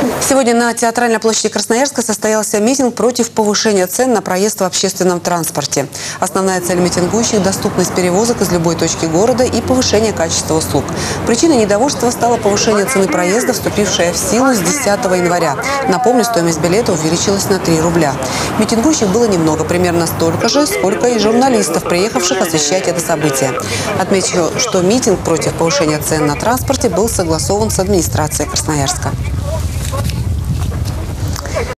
Сегодня на Театральной площади Красноярска состоялся митинг против повышения цен на проезд в общественном транспорте. Основная цель митингующих – доступность перевозок из любой точки города и повышение качества услуг. Причиной недовольства стало повышение цены проезда, вступившее в силу с 10 января. Напомню, стоимость билета увеличилась на 3 рубля. Митингующих было немного, примерно столько же, сколько и журналистов, приехавших освещать это событие. Отмечу, что митинг против повышения цен на транспорте был согласован с администрацией Красноярска.